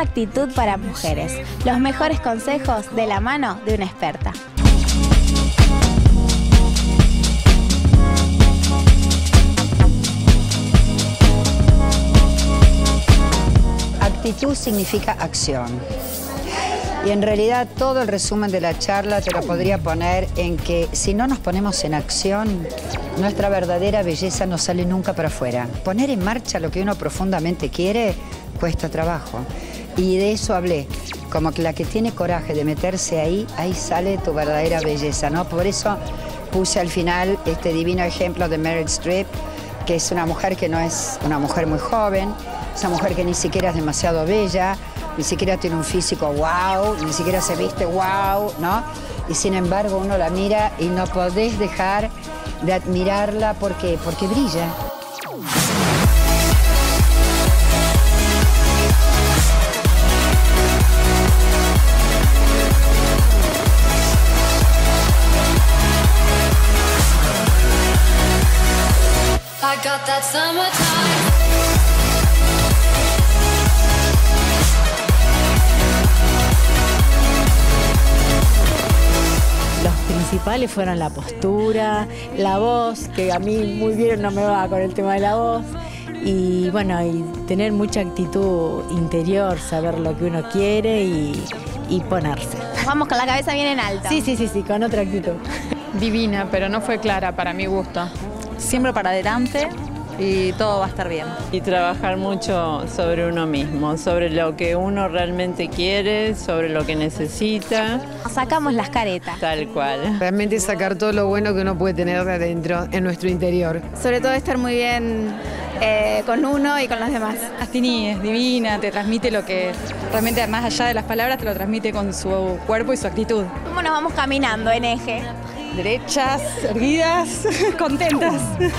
la actitud para mujeres. Los mejores consejos de la mano de una experta. Actitud significa acción. Y en realidad todo el resumen de la charla te lo podría poner en que si no nos ponemos en acción, nuestra verdadera belleza no sale nunca para afuera. Poner en marcha lo que uno profundamente quiere cuesta trabajo. Y de eso hablé, como que la que tiene coraje de meterse ahí, ahí sale tu verdadera belleza, ¿no? Por eso puse al final este divino ejemplo de Meryl Streep, que es una mujer que no es una mujer muy joven, es una mujer que ni siquiera es demasiado bella, ni siquiera tiene un físico wow, ni siquiera se viste wow, ¿no? Y sin embargo uno la mira y no podés dejar de admirarla porque brilla. I got that summertime. Los principales fueron la postura, la voz, que a mí muy bien no me va con el tema de la voz, y bueno, y tener mucha actitud interior, saber lo que uno quiere y ponerse. Vamos con la cabeza bien en alto. Sí, con otra actitud. Divina, pero no fue clara para mi gusto. Siempre para adelante y todo va a estar bien. Y trabajar mucho sobre uno mismo, sobre lo que uno realmente quiere, sobre lo que necesita. Sacamos las caretas. Tal cual. Realmente sacar todo lo bueno que uno puede tener de adentro, en nuestro interior. Sobre todo estar muy bien con uno y con los demás. Astini es divina, te transmite lo que realmente más allá de las palabras te lo transmite con su cuerpo y su actitud. ¿Cómo nos vamos caminando en eje? Derechas, erguidas, contentas.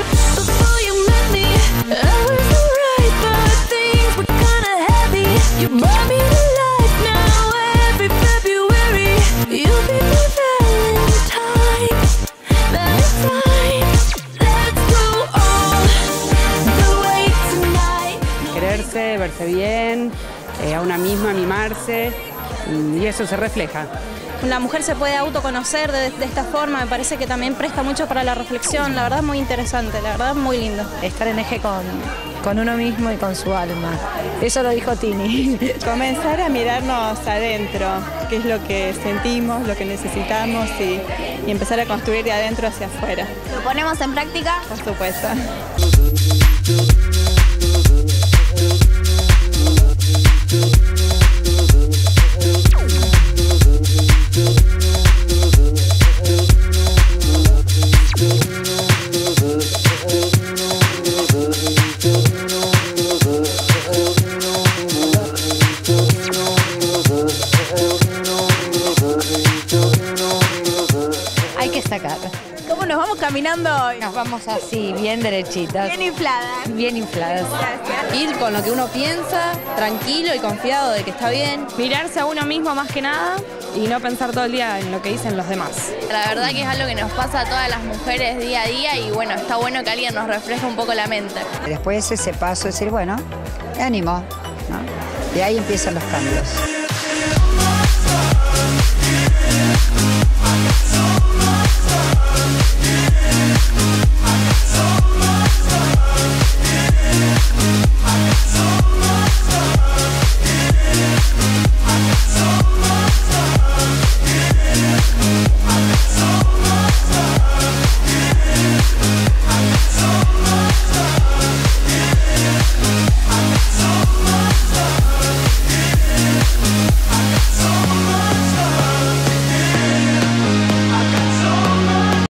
Quererse, verse bien, a una misma, mimarse, y eso se refleja. La mujer se puede autoconocer de esta forma, me parece que también presta mucho para la reflexión, la verdad es muy interesante, la verdad muy lindo. Estar en eje con uno mismo y con su alma. Eso lo dijo Tini. Comenzar a mirarnos adentro, qué es lo que sentimos, lo que necesitamos y empezar a construir de adentro hacia afuera. ¿Lo ponemos en práctica? Por supuesto. Hay que sacar. ¿Cómo nos vamos caminando hoy? Nos vamos así, bien derechitas. Bien infladas. Bien infladas. Gracias. Ir con lo que uno piensa, tranquilo y confiado de que está bien. Mirarse a uno mismo más que nada y no pensar todo el día en lo que dicen los demás. La verdad que es algo que nos pasa a todas las mujeres día a día y bueno, está bueno que alguien nos refleje un poco la mente. Después ese paso de decir, bueno, ánimo, ¿no? Y ahí empiezan los cambios.